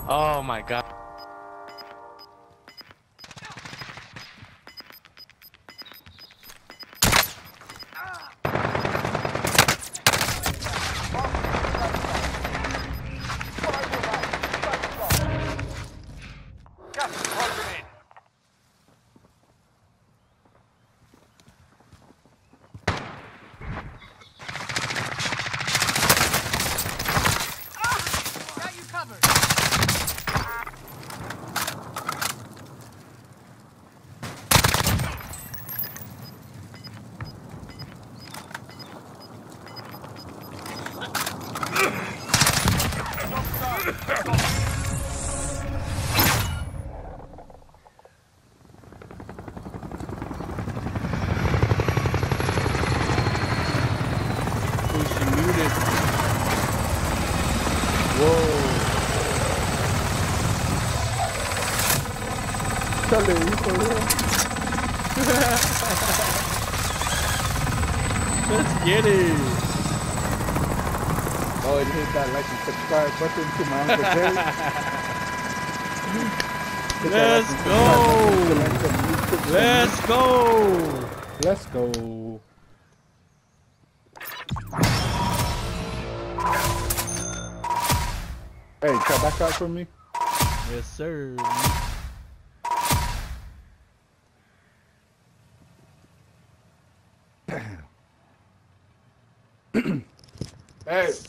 Oh my god. Gas is closing in. Got you covered. Who's she muted? Whoa. Charlie, you for real? Let's get it. Oh, and hit that like and subscribe button to my Uncle Jerry. Hit that Let's like and go. subscribe button to Let's go. Let's go. Hey, try back out for me. Yes, sir. Hey.